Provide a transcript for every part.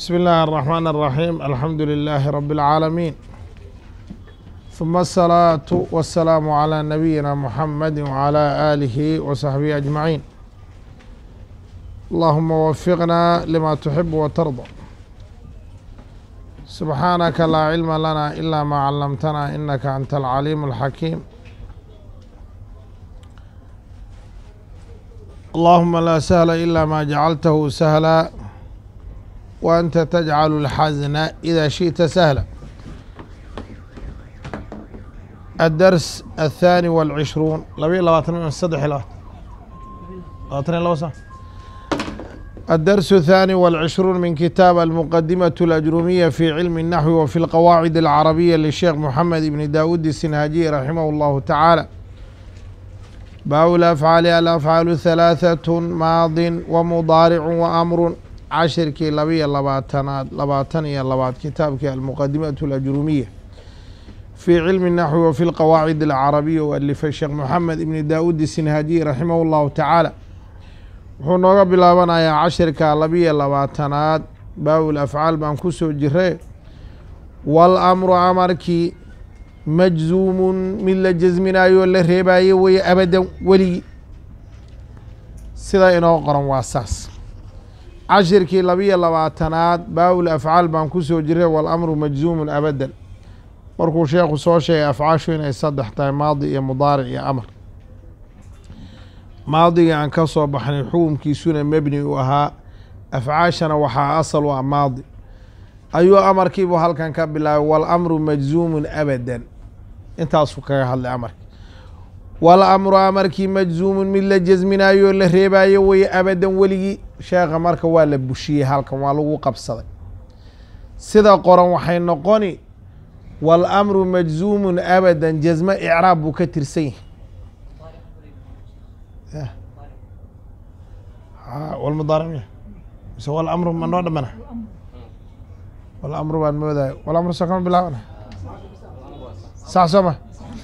بسم الله الرحمن الرحيم الحمد لله رب العالمين ثم الصلاة والسلام على نبينا محمد وعلى آله وصحبه أجمعين اللهم وفقنا لما تحب وترضى سبحانك لا علم لنا إلا ما علمتنا إنك أنت العليم الحكيم اللهم لا سهل إلا ما جعلته سهلا وأنت تجعل الحزن إذا شئت سهلا. الدرس الثاني والعشرون الدرس الثاني والعشرون من كتاب المقدمة الأجرومية في علم النحو وفي القواعد العربية للشيخ محمد بن داود السنهاجي رحمه الله تعالى. باب الأفعال ثلاثة ماض ومضارع وأمر cashirkii labaatan iyo labaad kitaabkii almuqadimaة الأجرومية في cilmi النaxwi وفي الqawaacid الcarabiya u alifay sheekh moxamed ibni daawud الsinhaajiي raximah اllahu tacaala. wuxuu nooga bilaabanayaa cashirka labiyo labaatanaad baab afcaal baan ku soo jire. walamru amarkii majzuumun mid la jasminayo la reebayo weye abadan weligii sida inoo qoran waa saas. cashirkii labiyo labaatanaad baabul afcaal baan ku soo jiray walamru majzuumun abadan markuu sheekhu soo sheegay afcaashu inay saddex tahay maadi iyo mudaaric iyo amar. maadiga aan ka soo baxnay xukumkiisuna mebni u ahaa, afcaashana waxaa asal u ah maadi. ayuu amarkiibuu halkan ka bilaabay walamru majzuumun abadan, intaasuu kaga hadlay amarki. walamru amarkii majzuumun mid la jasminayo la reebayo weye abadan weligii. sheekha marka waa la bushiyey, halkan waa lagu qabsaday. sida qoran waxay noqoni walamru majzuumun abadan jasmo icraab buu ka tirsan yahay. walmudaaric mise walamru ma noo dhamana? walamru baan moodayo walamru soo kama bilaabana sax sooma.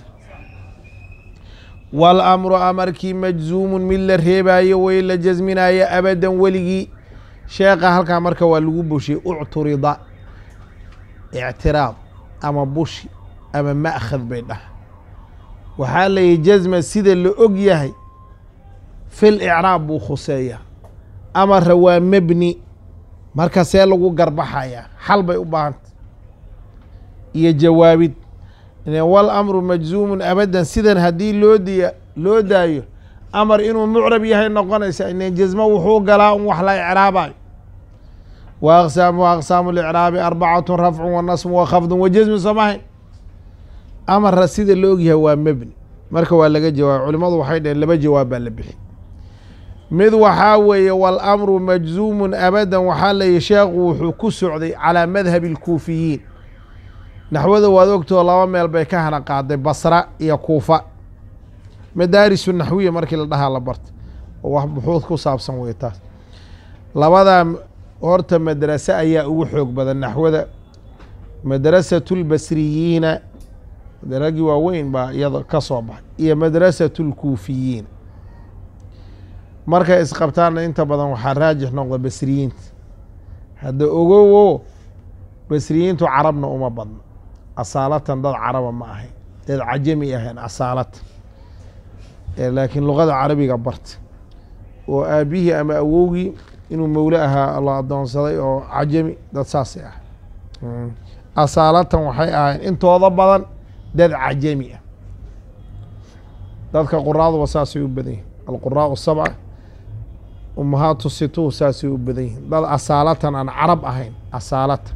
walamru amarkii majzuumun mid la reebayo way la jasminayo abadan weligii. sheekha halkaa marka waa lagu bushiyey. ucturida ictiraad ama bushi ama ma'khad bay dhah. waxaa layihi jasma sida la og yahay fil icraab buu khuseeya. amara waa mebni, marka see lagu garbaxayaa xal bay u baahanta iyo jawaabid. walamru majzuumun abadan sidan haddii loo daayo amar inuu mucrab yahay noqonaysa. inen jasmo wuxuu galaa un wax la icraabayo. wa aqsaamu licraabi arbacatu rafcu wanasmu wakafdu wajasmu samahayn. amarra sida la ogyahay waa mebni, marka waa laga jawaabay. culimadu waxay dhaheen laba jawaab baa la bixi. mid waxaa weeye walamru majzuumun abadan waxaa layihi sheekhu wuxuu ku socday calaa madhabi اlkuufiyiin. naxwada waad ogtoo laba meel bay ka hana qaaday, basra iyo kuufa. madaarisu naxwiya markii la dhahaa la barta oo wax buxuud ku saabsan wey taas. labadaa horta madrase ayaa ugu xoog badan naxwada. madrasatu lbasriyiina daragii waaweyn baa iyada ka soo baxay, iyo madrasatu lkuufiyiin. markay isqabtaanna inta badan waxaa raajix noqda basriyiinta. hadda ogowo basriyiintu carabna uma badno, asaalatan dad caraba ma ahayn, dad cajami ahayn asaalatan. laakiin luqada carabiga barta oo aabihii ama awowgii inuu mawle ahaa la adoonsaday oo cajami dad saasay ah. asaalatan waxay ahayn intooda badan dad cajami ah. dadka quraaduba saasay u badan yihin. alquraau sabca umahaatu situh saasay u badan yihin. dad asaalatan aan carab ahayn asaalatan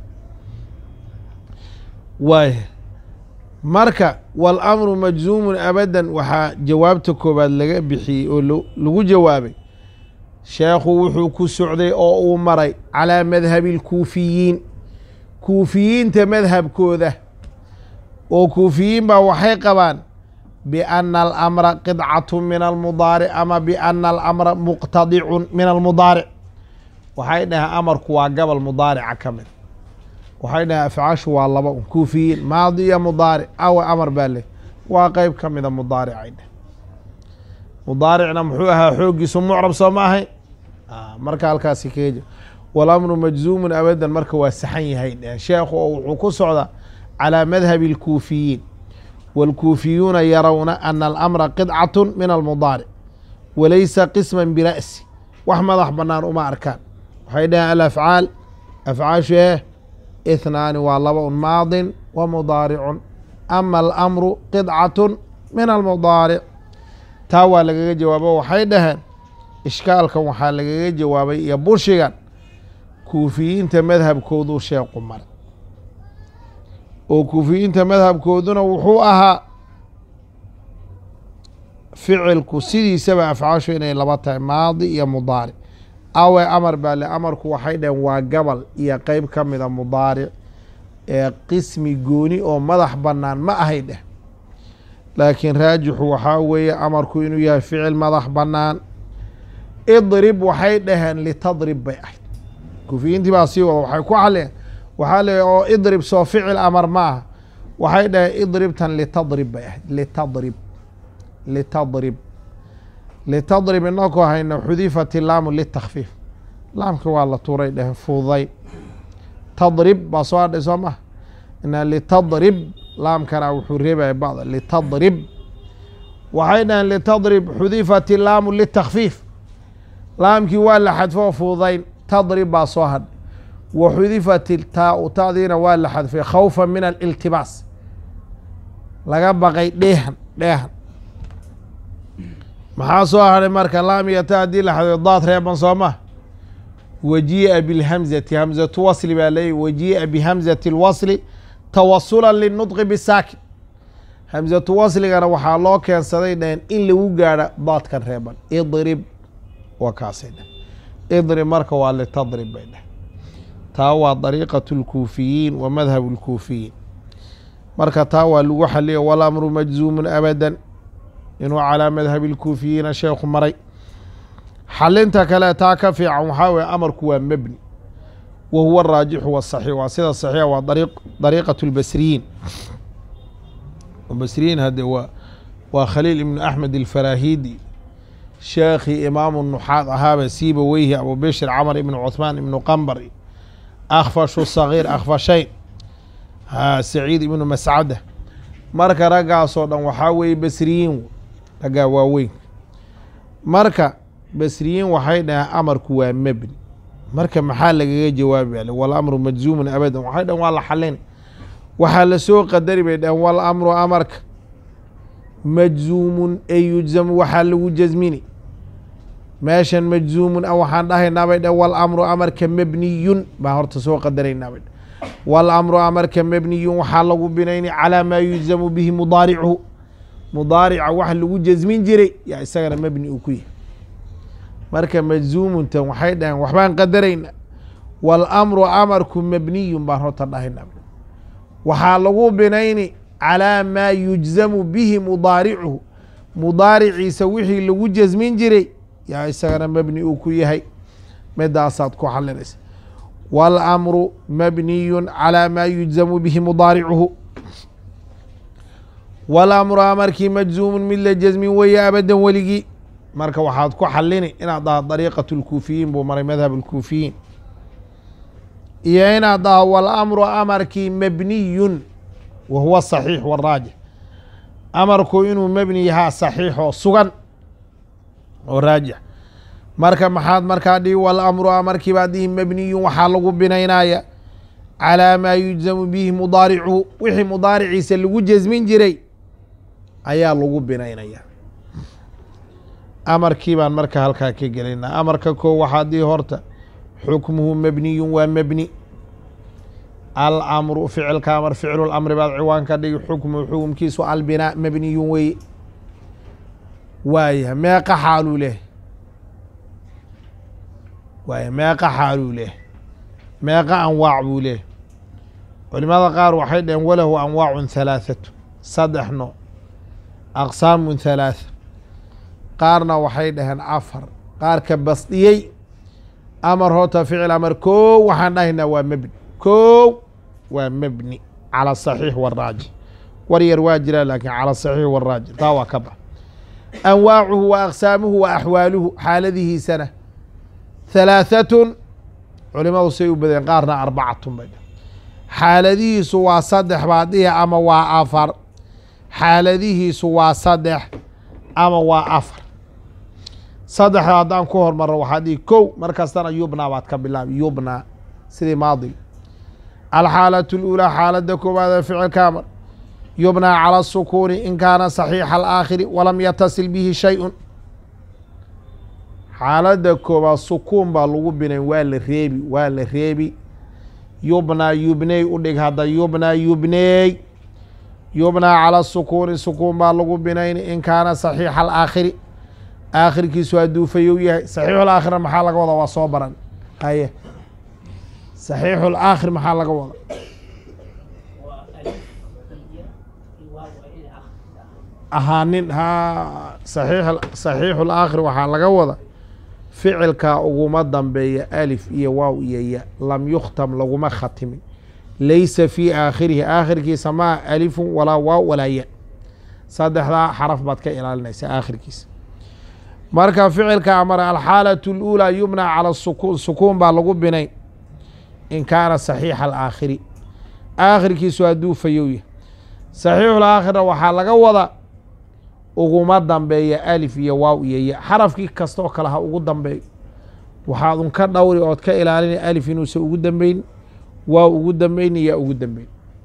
waay. marka walamru majzuumun abadan waxaa jawaabta koobaad laga bixiyey oo lagu jawaabay. sheekhu wuxuu ku socday oo uu maray calaa madhabi اlkuufiyiin. kuufiyiinta madhabkooda oo kuufiyiin baa waxay qabaan biana alamra qidcatu min almudaaric ama biana alamra muqtadicun min almudaaric. waxay dhaheen amarku waa gobol mudaarica ka mid. waxay dhahay afcaashu waa laba un, kuufiyiin maadi iyo mudaaric. awa amar baa leh waa qeyb ka mida mudaaricay dheh. mudaaricna muxuu ahaa xooggiisu mucrab soo ma ahayn. marka halkaasi kaga jiro walamru majzuumun abadan marka waa saxan yahay dheh sheekhu oo wuxuu ku socda calىa madhabi اlkuufiyiin wاlkuufiyuuna yarawna ana alamra qidcaة min almudaaric walaysa qisma bira'si wax madax banaan uma arkaan waxay dhaheen alafcaal afcaashu اثnaani waa laba un maadin wa mudaaricun ama alamru qidcaة min almudaaric taa waa lagaga jawaabo waxay dhaheen ishkaalkan waxaa lagaga jawaabay iyo bushigan kuufiyiinta madhabkooduu sheequ maray oo kuufiyiinta madhabkooduna wuxuu ahaa ficilku sidiisaba afcaashu inay laba tahay maadi iyo mudaaric awe amar baa le amarku waxay dhaheen waa gabal iyo qeyb ka mida mudaaric ee qismi gooni oo madax bannaan ma ahay dheh laakiin raajixu waxaa weeye amarku inuu yahay ficil madax bannaan idrib waxay dhaheen litadrib bay ahayd kuufiyiintii baa sii wada waxay ku xaleen waxaa le oo idrib soo ficil amar ma aha waxay dhaheen idribtan litadrib bay ahayd litadrib inakoo hayno xudifat ilaamu litakfiif laamka waa la tuuray dhaheen fududay tadrib baa soo hadhay soo maha ina litadrib laamkana wuxuu reebaya bacda litadrib waxay dhaheen litadrib xudifat ilaamu litakfiif laamkii waa la xadfo fududayn tadrib baa soo hadhay wa xudifat taau taadiina waa la xadfay khawfa min aliltibaas laga baqay dheehan maxaa soo hadhay marka laam iyo ta haddii la xadfay daad reeban soo ma wajii'a bilhamzati hamzatu wasli baa leeyahy wajii'a bihamzati اlwasli tawasula linudqi bisaakin hamzatu wasligana waxaa loo keensaday dhaheen in lagu gaadho daadkan reeban idrib waa kaasay dheh idrib marka waa litadrib bay dheh taa waa dariiqaة اlkuufiyiin wa madhab اlkuufiyiin marka taa waa lagu xaliya walamru majzuumun abada inuu calىa madhabi اlkuufiyiina sheekhu maray xalinta kale taa ka fiican waxaa weye amarku waa mebni wa huwa araajixu wasaxiix waa sida saxiixa waa dariiqaة اlbasriyiin basriyiin hadde waa khaliil ibnu axmed alfarahidi sheekhii imaamu nuxaad ahaaba siiba weyhi abu bishir camar ibnu cuثmaan ibnu qambar akfashu sagiir akfashayn saciid ibnu mascada marka raggaasoo dhan waxaa weeye basriyiin raggaa waaweyn marka basriyiin waxay dhaheen amarku waa mebni marka maxaa lagaga jawaabi ale walamru majzuumun abadan waxay dhaheen waa la xalin waxaa lasoo qadari bay dhaheen walamru amarka majzuumun ay yujzamu waxaa lagu jasmini meeshan majzuumun waxaan dhahaynaa bay dhaheen walamru amarka mebniyun baan horta soo qadaraynaa bay dhaheen walamru amarka mebniyun waxaa lagu binayni calaa maa yujzamu bihi mudaaricuhu mudaarica wax lagu jasmin jiray yaa isagana mebni uu ku yahay marka majzuumuntan waxay dhaheen waxbaan qadaraynaa walamru amarku mebniyun baan horta dhahaynaa waxaa lagu binayni calىa maa yujzamu bihi mudaaricuhu mudaariciisa wixii lagu jasmin jiray yaa isagana mebni uu ku yahay midaasaad ku xalinaysa walamru mabniyun calىa maa yujzamu bihi mudaaricuhu walamru amarkii majzuumun mid la jasmin weeye abadan weligii marka waxaad ku xalini inaad dhaha dariiqaة اlkuufiyiin buu maray madhab اlkuufiyiin iyo inaad dhaha walamru amarkii mabniyun wa huwa صaxiix waraajix amarku inuu mebni yahaa saxiix oo sugan oo raajix marka maxaad markaa dhihi walamru amarkii baad dhihi mebniyun waxaa lagu binaynaya calىa maa yujzamu bihi mudaaricuhu wixii mudaariciisa lagu jasmin jiray ayaa lagu binaynaya amarkii baan marka halkaa ka gelaynaa amarka koo waxaad dhihi horta xukmuhu mebniyun waa mebni alamru ficilka amar ficlu lamri baad ciwaan ka dhigi xukmuhu xukumkiisu albinaa mebniyun weye waaya meeqa xaaluu leh waaya meeqa xaaluu leh meeqa anwaac buu leh culimada qaar waxay dhaheen walahu anwaacun halaaثatu saddex nooc aqsaamun halaatha qaarna waxay dhaheen afar qaarka basdiyey amar horta ficil amar koow waxaan dhahaynaa waa mebni koow waa mebni calى صaxiix waraajix war yar waa jiraa laakiin calى صaxiix waraajix taa waa ka bax anwaacuhu wa aqsaamuhu wa axwaaluhu xaaladihiisana halaaثatun culimadu say u badeen qaarna arbacatun bay xaaladihiisu waa saddex baad dhihi ama waa afar xaaladihiisu waa saddex ama waa afar saddexda haddaan ku hormarno waxaa dhihi kow mar kastana yubna baad ka bilaabi yubna sidii maadiga alxaalatu اlأulىa xaalada koowaada ficilka amar yubnaa calى الsukuuni in kaana صaxiixa alaakhiri walam yatasil bihi shay-un xaalada koowaad sukuun baa lagu binayn waa la reebi yubnaa yubney u dhig hadda yubnaa yubneey yubnaa calى الsukuuni sukuun baa lagu binayn in kaana صaxiixa alaakhiri aakhirkiisu hadduu fayow yahay saxiixu laakhirna maxaa laga wada waa soo baran haye saxiixu laakhir maxaa laga wada ahaanin ha saxiixu laakhir waxaa laga wada ficilkaa uguma dambeeya alif iyo waaw iyo ya lam yukhtam laguma khatimin laysa fii aakhirihi aakhirkiisa maa alifun walaa waaw walaa ya saddexdaa xaraf baad ka ilaalinaysa aakhirkiisa marka ficilka amara alxaalatu اlأulىa yubnaa calى sukuun sukuun baa lagu binayn in kaana صaxiixa alaakhiri aakhirkiisu hadduu fayowya saxiixu laakhirna waxaa laga wada uguma dambeeya alif iyo waaw iyo ya xarafkii kastoo kale ha ugu dambeeyo waxaad un ka dhowri ood ka ilaalina alif inuusan ugu dambeyn waaw ugu dambeyn ya ugu dambeyn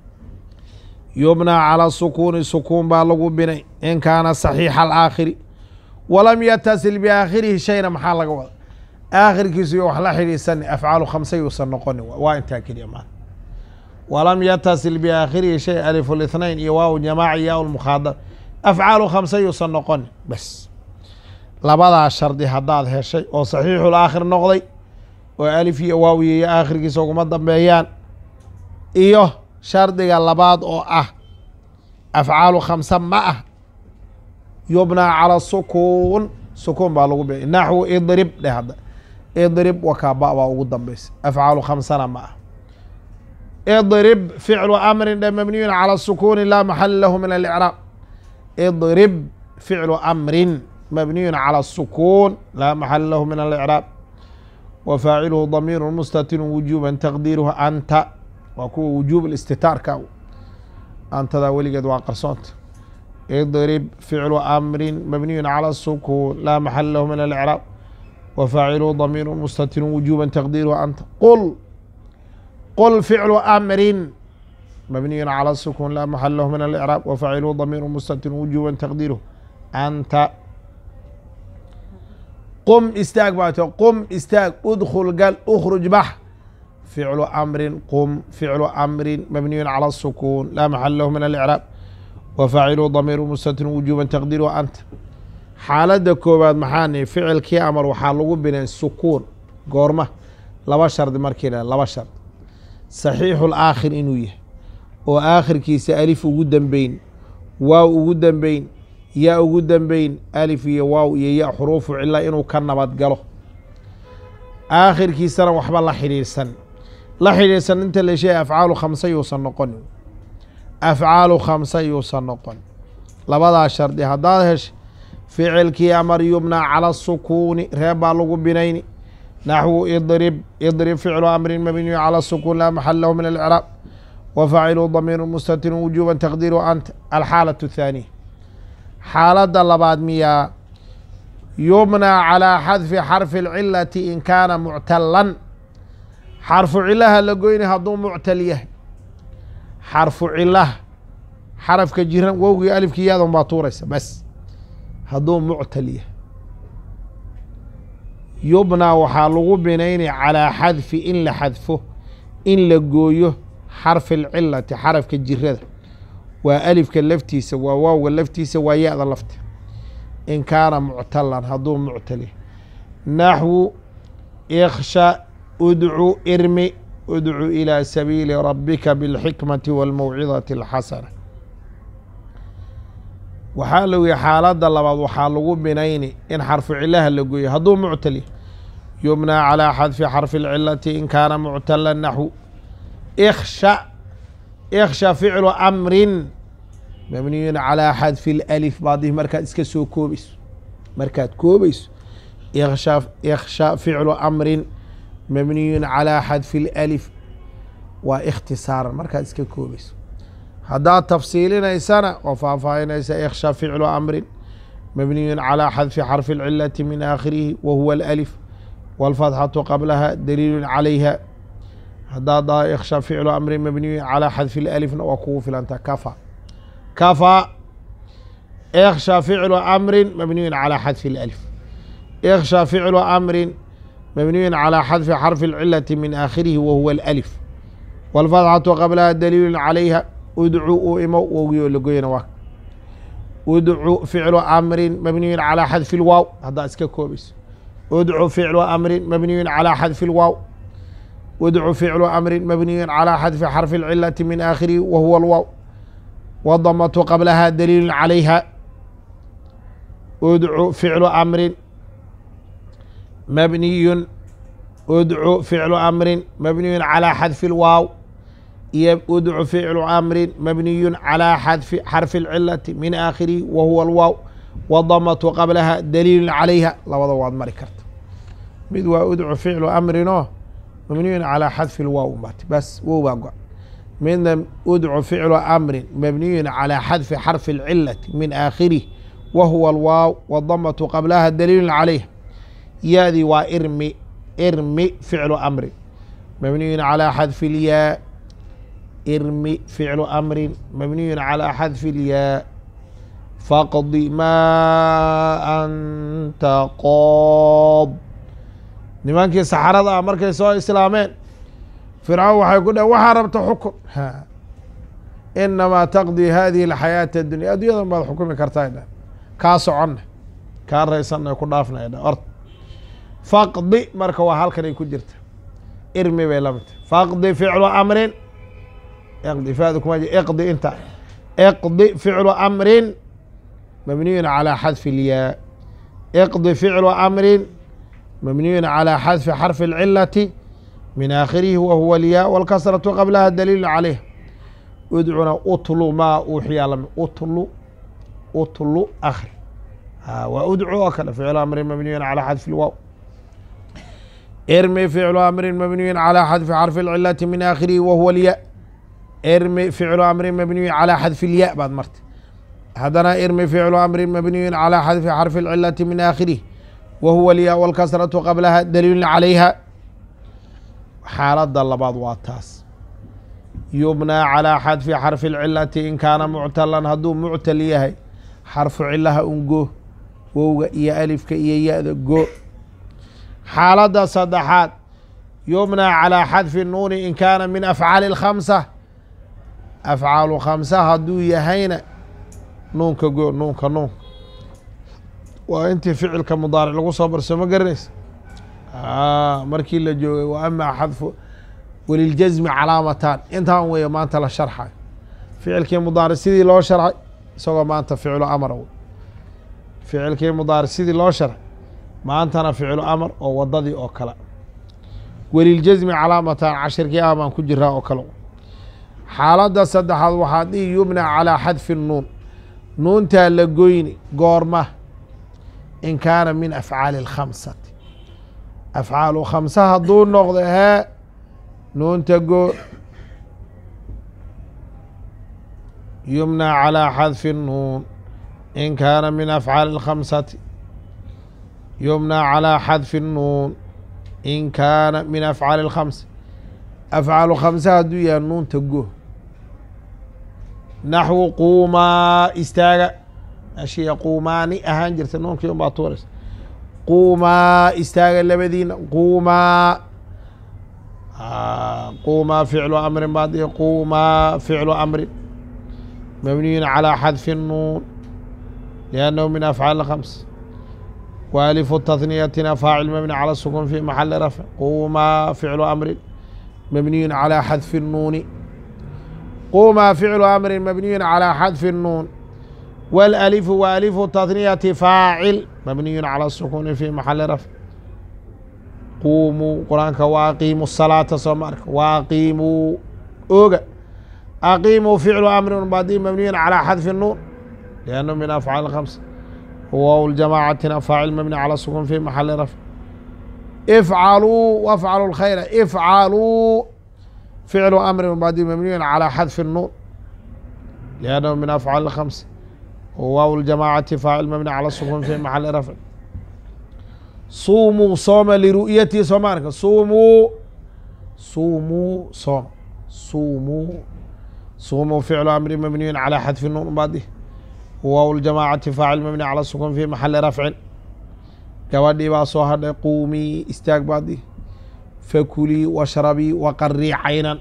yubnaa calى sukuuni sukuun baa lagu binay in kaana صaxiixa alaakhiri walam yatasil biaakhirihi shayna maxaa laga wada aakhirkiisu iyo wax la xidhiisan afcaalu khamsa yuusan noqoni waa intaa keliya maa walam yatasil biaakhirihi shay alif اlاثnain iyo waaw jamaaci yaa lmukhaadab afcaalu khamsa yuusan noqoni bas labadaa shardi haddaad heshay oo saxiixu laakhir noqday oo alif iyo waaw iyo aakhirkiisa uguma dambeeyaan iyo shardiga labaad oo ah afcaalu khamsa ma ah yubnaa calى sukuun sukuun baa lagu bixi naxwu idrib dheh hadda idrib wakaaba baa ugu dambeysa afcaalu khamsana ma ah idrib ficlu amrin dhe mabniyun calى sukuuni laa maxala lahu min alicraab idrib ficlu amrin mabniyun calى sukuun laa maxala lahu min alicraab wa faaciluhu damiiru mustatirun wujuba taqdiiruhu anta waa kuwa wujuub istitaarka antadaa weligeed waa qarsoonta idrib ficlu amrin mabniyun calى الsukuun laa maxala lahu min alicraab wa faaciluhu damiiru mustatirun wujuba taqdiiruhu anta qul ficlu amrin mabniyun calى الsukuun laa maxala lahu min alicraab wa faaciluhu damiiru mustatirun wujuba taqdiiruhu anta qum istaag baat qum istaag udkul gal ukruj bax ficlu amrin qum ficlu amrin mabniyun calى الsukuun laa maxala lahu min alicraab wafaaciluhu damiiru mustatirun wujuuban taqdiiruhu anta xaaladda koowaad maxaani ficilkii amar waxaa lagu binay sukuun goorma laba shardi markii la laba shard saxiixu laakhir inuu yahay oo aakhirkiisa alif ugu dambeyn waaw ugu dambeyn ya ugu dambeyn alif iyo waaw iyo ya xuruufu cila inuu ka nabad galo aakhirkiisana waxba la xidhiirsan inta la sheegay afcaalu khamsa yuusan noqonin afcaalu khamsa yuusan noqon labadaa shardi haddaad hesha ficilkii amar yubnaa calى الsukuuni reeb baa lagu binayni naxwu idrib ficlu amrin mabniyu calى الsukuun laa maxala lahu min alicraab wa faaciluhu damiiru mustatirun wujuba taqdiiruhu anta alxaalaة الthaaniya xaaladda labaad miyaa yubnaa calىa xadfi xarfi اlcilati in kaana muctalan xarfu cilaha la goyni hadduu muctal yahay xarfu cilah xarafka jiran wowgii alifkii yaadan baa tuuraysa bas hadduu muctal yahay yubnaa waxaa lagu binayni calىa xadfi in la xadfo in la gooyo xarfi اlcilati xarafka jirada waa alifka laftiisa waa waawga laftiisa waa ya-da lafta in kaana muctalan hadduu muctal yahay naxwu iksha udcu irmi udcu ilىa sabiili rabika biاlxikmati wاlmawcidati اlxasana waxaa la yihi xaaladda labaad waxaa lagu binayni in xarfu cilaha la gooyo hadduu muctal yahay yubnaa calىa xadfi xarfi اlcilati in kaana muctala naxwu iksha ficlu amrin mabniyun calىa xadfi اlalif baadih markaad iska soo koobayso iksha ficlu amrin مبني على حذف الألف واختصارا مركز iska koobayso haddaad tafsiilinaysana oo faahfaahinaysa يخشى فعل أمر مبني على حذف حرف العلة من آخره وهو الألف والفتحة قبلها دليل عليها haddaad يخشى فعل أمر مبني على حذف الألف waa kugu filanta كفى يخشى فعل أمر مبني على حذف الألف يخشى فعل أمر مبني على حذف حرف العلة من آخره وهو الألف والفتحة قبلها دليل عليها ادعو إمو ادعو فعل أمر مبني على حذف الواو هذا اسكا كوبيس ادعو فعل أمر مبني على حذف الواو ادعو فعل أمر مبني على حذف حرف العلة من آخره وهو الواو والضمة قبلها دليل عليها ادعو فعل أمر مبني ادعو فعل أمر مبني على حذف الواو ادعو فعل أمر مبني على حذف حرف العلة من آخره وهو الواو والضمة قبلها دليل عليها لبدا waad mari karta mid waa ادعو فعل أمر مبني على حذف الواو بس wow baa go midna ادعو فعل أمر مبني على حذف حرف العلة من آخره وهو الواو والضمة قبلها دليل عليه يادي ارمي فعل أمر مبني على حذف الياء ارمي فعل أمر مبني على حذف الياء فاقض ما أنت قاض nimankii saxarada ah markay soo islaameen fircawn waxay ku dhaheen waxaa rabta xukun inamaa taqdii hadihi alxayaata addunya adduunyadan baad xukumi kartaa dha kaa soconna kaa raysanna ku dhaafnay dha ord faqdi marka waa halkanay ku jirta irmi bay lamidta faqdi ficlu amrin اقضي فاذكم اقضي انت اقضي فعل امر مبني على حذف الياء اقضي فعل امر مبني على حذف حرف العلة من آخره وهو الياء والكسرة قبلها الدليل عليه ادعنا اطلوا ما اوحي لم اطلوا اخر وادعو اكل فعل امر مبني على حذف الواو ارمي فعل امر مبني على حذف حرف العلة من آخره وهو الياء ارمي فعل أمر مبني على حذف الياء بعد مرت هذا ارمي فعل أمر مبني على حذف حرف العلة من آخره وهو الياء والكسرة قبلها دليل عليها حالات الله بعض واتاس يبنى على حذف حرف العلة إن كان معتلا هدو معتليه حرف علها انجو وو يا ألف كي يا جو حالات صدحات يبنى على حذف النون إن كان من أفعال الخمسة أفعال خمسة هدو يهينا نونك جو نونك وانت فعل كمضارع لغو صبر سما قرنيس مركي اللي جو وأما حذف وللجزم علامتان انت ويا ما انت لا شرحه فعل كمضارع سيدي لو شرح سوى ما انت فعل أمر فعل كمضارع سيدي لو شرح ما انت أنا فعل أمر أو وضدي أو كلا وللجزم علامتان عشر كي آمان كجرها أو كلا xaaladda saddexaad waxaa dhihi yubna calaa xadfi nuun nuuntaa la goyni goorma in kaana min afcaali اlkhamsati afcaalu khamsa hadduu noqdo nuunta go yubna calaa xadfi nuun in kaana min afcaali اlkhamsati yubna calaa xadfi nuun in kaana min afcaali اlkhamsa afcaalu khamsa hadduu yahay nuunta go naxwu quumaa istaaga ashiya quumaani ahaan jirta nuunkii un baa tuuraysa quumaa istaaga labadiina quumaa quumaa ficlu amrin baad dhihi quumaa ficlu amrin mabniyun calaa xadfi nuun liannahu min afcaal khams waalifu tathniyatina faacil mabni cala sukun fi maxali rafc quumaa ficlu amrin مبني على حذف النون قوما فعل أمر مبني على حذف النون والألف وألف التثنية فاعل مبني على السكون في محل رفع قوموا قرآنك وأقيموا الصلاة صمارك وأقيموا أقيموا فعل أمر بعدين مبني على حذف النون لأنه من أفعال الخمس واو الجماعة فاعل مبني على السكون في محل رفع افعلوا وافعلوا الخير افعلوا فعل أمر بعد مبني على حذف النون لأنه من أفعال الخمس. وواو الجماعة فاعل مبني على السكون في محل رفع. صوموا صوم لرؤيته صوم صوموا صوموا صوم صوموا صوموا فعل أمر مبني على حذف النون بعده. وواو الجماعة فاعل مبني على السكون في محل رفع. gabadhii baa soo hadhay quumii istaag baadi fakulii washrabii waqarii caynan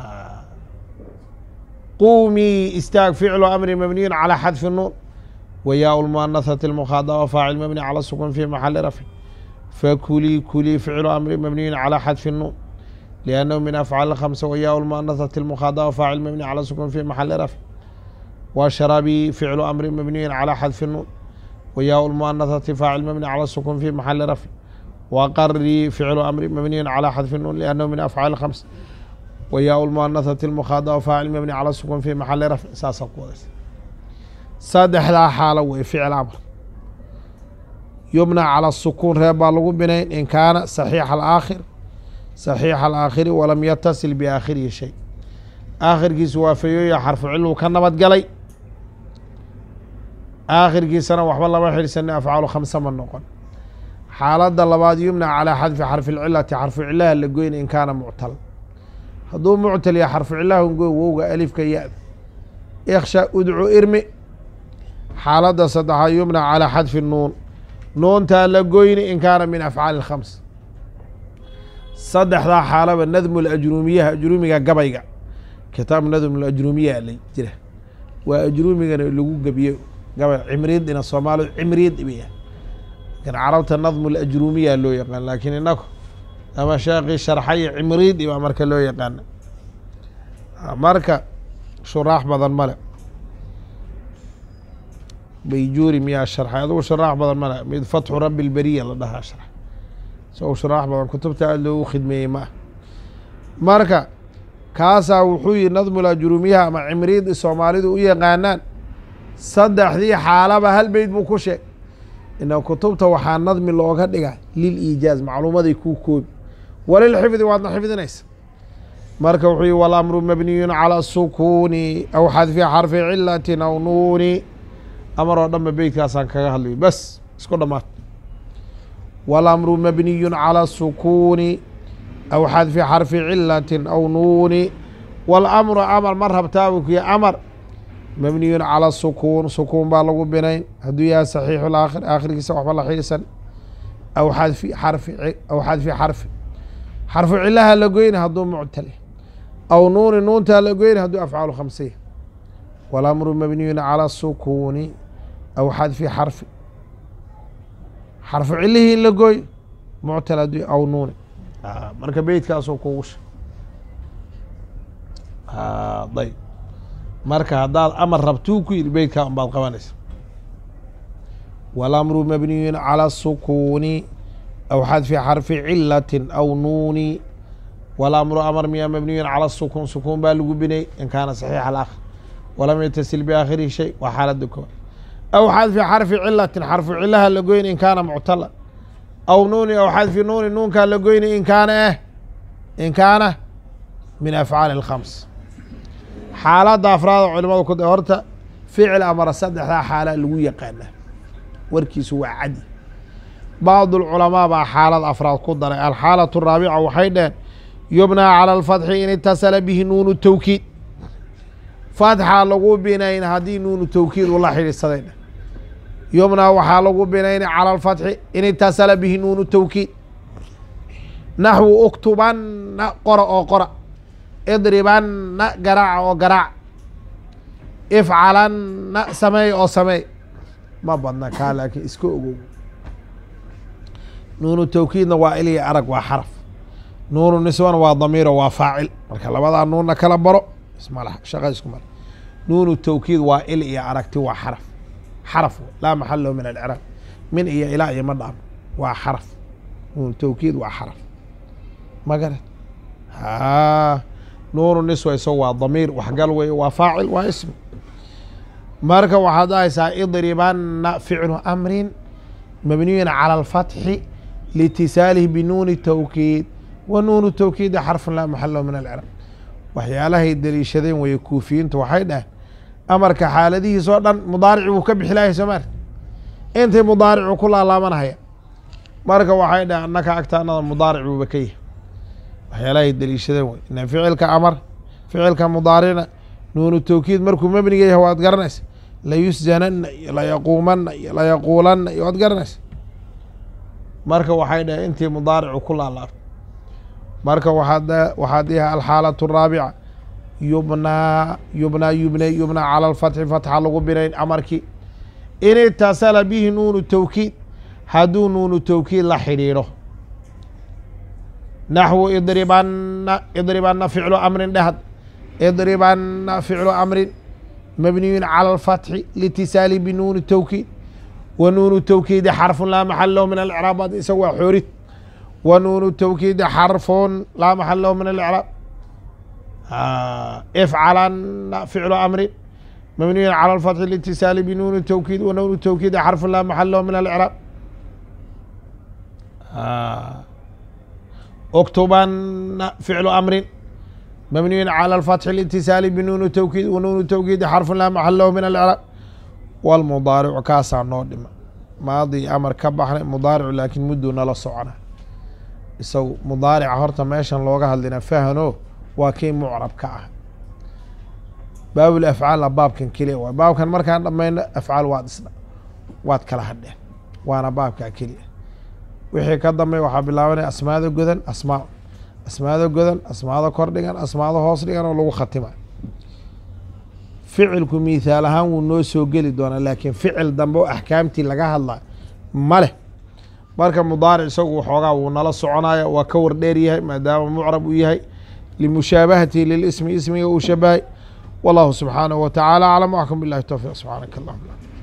quumii istaag ficlu amri mabniyin calى xadfi الnuun wayaa lmuanaثati اlmukhaadaba faacil mabni calى sukun fi maxali rafci fakulii kulii ficlu amri mabniyin calى xadfi الnuun liannahu min afcaal الkhamsa wayaa lmuanaثati اlmukhaadaba faacil mabni calى sukun fi maxali rafci washrabii ficlu amri mabniyin calى xadfi الnuun وياء المؤنثة فاعل مبني على السكون في محل رفع وقري فعل أمر مبني على حذف النون لأنه من أفعال الخمس وياء المؤنثة المخاطبة فاعل مبني على السكون في محل رفع ساسا قوس saddexdaa xaalo wey ficil amr yubnى calى السكون reeb baa lagu binayn in kaana صaxiixa alaakhiri walam yatasil biaakhirihi shay aakhirkiisu waafeeyoya xarfu ciluu ka nabad galay aakhirkiisana waxba lama xidhsani afcaalu khamsa ma noqon. xaaladda labaad yumna calaa xadfi xarfi lcilati xarfu cilaha la goyn in kaana muctal hadduu muctal ya xarfu cilaha ungoy wowga alifka ya-da iksha udcu irmi. xaaladda saddexaad yumna calaa xadfi nuun nuuntaa la goyni in kaana min afcaali khams. saddexdaa xaalaba nadmu lajruumiyaha ajruumiga gabayga kitaab nadmu lajruumiya la jira waa ajruumigana lagu gebiye gabay cimriidina soomaalidu cimriid ibiya lakin carabta nadmu lajruumiya loo yaqaan laakiin inaku ama sheekii sharxay cimriid ibaa marka loo yaqaana marka shuraax badan male bayjuuri miyaa sharxay adugu shuraax badan male mid fatxu rabi lberiya la dhahaa sharx isagoo shuraax badan kutubta aada loogu khidmeeyey ma ah marka kaasaa wuxuu yihi nadmu lajruumiyaha ama cimriid soomaalidu u yaqaanaan saddexdii xaalaba hal beyd buu ku sheeg ina kutubta waxaa nadmi looga dhiga lil iijaaz macluumaday kuu koobi walilxifdi waadna xifdinaysa marka wuxuu yihi walamru mabniyun calى الsukuuni aw xadfi xarfi cilatin aw nuuni amar oo dhanba beydkaasaan kaga hadlayo bas isku dhamaad walamru mabniyun calى الsukuuni aw xadfi xarfi cilatin aw nuuni walamru amar ma rabtaabu kuya amar mabniyun calى الsukuun sukuun baa lagu binayn hadduu yahay saxiixu laakhir aakhirkiisa waxba la xidhisan aw xadfi xarfi xarfu cilaha la goyni hadduu muctal aw nuuni nuuntaa la goyni hadduu afcaalu khamsiya walamru mabniyun calى الsukuuni aw xadfi xarfi xarfu cilihii in la gooy muctal hadduu aw nuuni marka beydkaasoo kugu sha ayb marka haddaad amar rabtuu ku yidhi beydkaa un baad qabanaysa walamru mabniyun calى الsukuuni aw xadfi xarfi cilatin aw nuuni walamru amar miya mabniyun calى الsukuun sukuun baa lagu binay in kaana saxiixa alaakhir walam yatasil biaakhirihi shay waa xaaladda koowaad aw xadfi xarfi cilatin xarfu cilaha la goyni in kaana muctala aw nuuni aw xadfi nuuni nuunkaa la goyni in kaana min afcaali الkhams. xaaladda afraad culimadu ku horta ficil amara saddexdaa xaala lagu yaqaana warkiisu waa cadi bacd اlculamaa baa xaalad afraad ku daray alxaalaة الraabica waxay dheheen yubnaa calى اlfatxi in itasala bihi nuunu tawkiid fatxa lagu binayn haddii nuunu tawkiid ula xidhiidsaday dheh yubnaa waxaa lagu binayni calى اlfatxi in itasala bihi nuunu tawkiid naxwu uktubanna qora oo qora idribanna garaaca oo garaac ifcalanna sameey oo sameey ma badna kaa laakiin iska ogow nuunu tawkiidna waa iliya arag waa xaraf nuunu niswana waa damiiro waa faacil marka labadaa nuunna kala baro ismalaha shaqa isku mala nuunu tawkiid waa il iyo aragti waa xaraf laa maxalo min alciraab min iyo ilaa iyo ma dhaamo waa xaraf nuunu tawkiid waa xaraf ma garan nuunu niswa isago waa damiir waxgal wey waa faacil waa ismi marka waxaad dhahaysaa idribanna ficlu amrin mabniyun calى اlfatxi liitisaalih binuuni tawkiid wa nuunu tawkiidi xarfun laa maxala lahu min alciraab waxyaalahay deliishadeen weye kuufiyiintu waxay dhaheen amarka xaaladihiis oo dhan mudaarici wuu ka bixi lahay soomaali intay mudaaricu ku laalaabanahaya marka waxay dhaheen annaka agtaanada mudaaric buuba ka yahay waxyaalahay deliishadeen wey ina ficilka amar ficilka mudaaricna nuunu tawkiid markuu mebniga yahay waad garanaysa layusjanana iyo layaquumana iyo layaquulanna iyo waad garanaysa marka waxay dhaheen intii mudaaricu ku laalaabto marka waxaad yahay alxaalatu araabica yubnaa cala alfatxi fatxa lagu binayn amarkii in itasala bihi nuunu tawkiid hadduu nuunu tawkiid la xidhiidho naxwu idribana ficlu amrin dhehad idribana ficlu amrin mabniyun cala alfatxi liitisaali binuuni tawkiid wa nuunu tawkiidi xarfun laa maxala lahu min alcraab ad isaga waa xoorid wa nuunu tawkiidi xarfun laa maxala lahu min alcraab ifcalana ficlu amrin mabniyun cala alfatxi liitisaali binuuni tawkiid wa nuunu tawkiidi xarfun laa maxala lahu min alcraab اktubana ficlu amrin mabniyun calى الfatxi اlاtisaali binuuni tawkiid wa nuunu tawkiidi xarfun laa maxala lahu min alcraab wاlmudaaricu kaasaa noo dhima maadi amar ka baxnay mudaaricu laakiin mudduu nala socona isagu mudaarica horta meeshan looga hadlina fahno waa kii mucrabka ah baabul afcaalna baabkan keliya waay baabkan markaan dhamayno afcaal waad kala hadheen waana baabkaa keliya wixii ka dambey waxaa bilaabanaya asmaada godan asmaada godan asmaada kor dhigan asmaada hoos dhigan oo lagu khatima ficilku mithaal ahaan wuu noo soo geli doonaa laakiin ficil dambe oo axkaamtii laga hadla ma leh marka mudaaric isagu waxoogaa wuu nala soconaya waa ka war dheer yahay maadaama mucrab uu yahay limushaabahatihi lilismi ismiga uu shabahay wallahu subxaanahu wa tacaala aclam waxkum billahi towfiiq subxaanaka allahuma